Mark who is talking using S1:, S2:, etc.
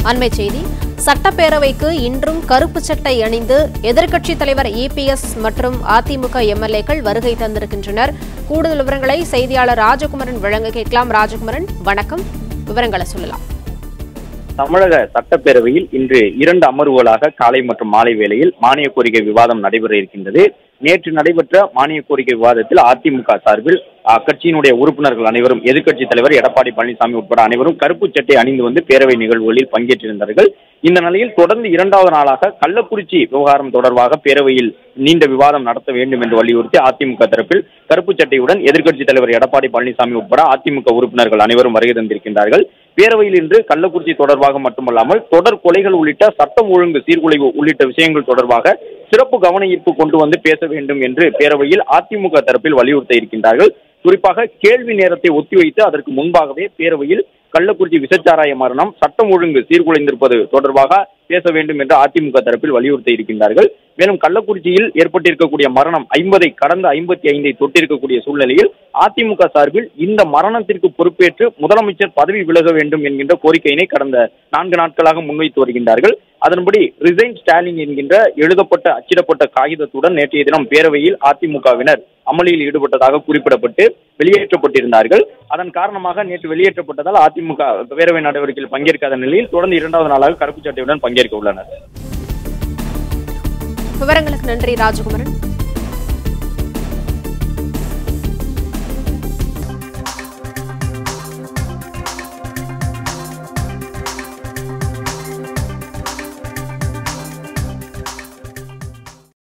S1: அண்மை செய்தி. சட்டப்பேரவைக்கு இன்றும் கருப்பு சட்டை அணிந்து எதிர்க்கட்சித் தலைவர் இபிஎஸ் மற்றும் அதிமுக எம்எல்ஏக்கள் வருகை தந்திருக்கின்றனர். கூடுதல் விவரங்களை செய்தியாளர் ராஜகுமரன் வழங்க கேட்கலாம். ராஜகுமரன், வணக்கம். விவரங்களை சொல்லலாம்.
S2: தமிழக சட்டப்பேரவையில் இன்று 2 அமர்வுகளாக காலை மற்றும் மாலை வேளையில் மானிய கோரிக்கை விவாதம் நடைபெற இருக்கின்றது. நேற்று நடைபெற்ற மானிய கோரிக்கை விவாதத்தில் அதிமுக சார்பில் அக்கட்சியினுடைய உறுப்பினர்கள் அனைவரும், எதிர்க்கட்சித் தலைவர் எடப்பாடி பழனிசாமி உட்பட அனைவரும் கருப்பு சட்டை அணிந்து வந்து பேரவை நிகழ்வுகளில் பங்கேற்றிருந்தார்கள். இந்த நிலையில் தொடர்ந்து 2வது நாளாக கள்ளக்குறிச்சி விவகாரம் தொடர்பாக பேரவையில் நீண்ட விவாதம் நடத்த வேண்டும் என்று வலியுறுத்தி அதிமுக தரப்பில் கருப்பு சட்டையுடன் எதிர்க்கட்சித் தலைவர் எடப்பாடி பழனிசாமி உட்பட அதிமுக உறுப்பினர்கள் அனைவரும் வருகை தந்திருக்கின்றார்கள். பேரவையில் இன்று கள்ளக்குறிச்சி தொடர்பாக மட்டுமல்லாமல் தொடர் கொலைகள் உள்ளிட்ட சட்டம் ஒழுங்கு சீர்குலைவு உள்ளிட்ட விஷயங்கள் தொடர்பாக சிறப்பு கவன ஈர்ப்பு கொண்டு வந்து பேச வேண்டும் என்று பேரவையில் அதிமுக தரப்பில் வலியுறுத்த இருக்கின்றார்கள். குறிப்பாக கேள்வி நேரத்தை ஒத்திவைத்து அதற்கு முன்பாகவே பேரவையில் கள்ளக்குறிச்சி விசச்சாராய மரணம், சட்டம் ஒழுங்கு சீர்குலைந்திருப்பது தொடர்பாக பேச வேண்டும் என்று அதிமுக தரப்பில் வலியுறுத்த இருக்கின்றார்கள். மேலும் கள்ளக்குறிச்சியில் ஏற்பட்டிருக்கக்கூடிய மரணம் 50 கடந்த 55 தொட்டிருக்கக்கூடிய சூழ்நிலையில் அதிமுக சார்பில் இந்த மரணத்திற்கு பொறுப்பேற்று முதலமைச்சர் பதவி விலக வேண்டும் என்கின்ற கோரிக்கையினை கடந்த 4 நாட்களாக முன்வைத்து வருகின்றார்கள். அதன்படி ரிசைன் ஸ்டாலின் என்கின்ற எழுதப்பட்ட அச்சிடப்பட்ட காகிதத்துடன் நேற்றைய தினம் பேரவையில் அதிமுகவினர் அமளியில் ஈடுபட்டதாக குறிப்பிடப்பட்டு வெளியேற்றப்பட்டிருந்தார்கள். அதன் காரணமாக நேற்று வெளியேற்றப்பட்டதால் அதிமுக பேரவை நடவடிக்கையில் பங்கேற்காத நிலையில் தொடர்ந்து 2வது நாளாக கருப்பு சட்டையுடன் பங்கேற்க உள்ளனர்.
S1: விவரங்களுக்கு நன்றி ராஜகுமரன்.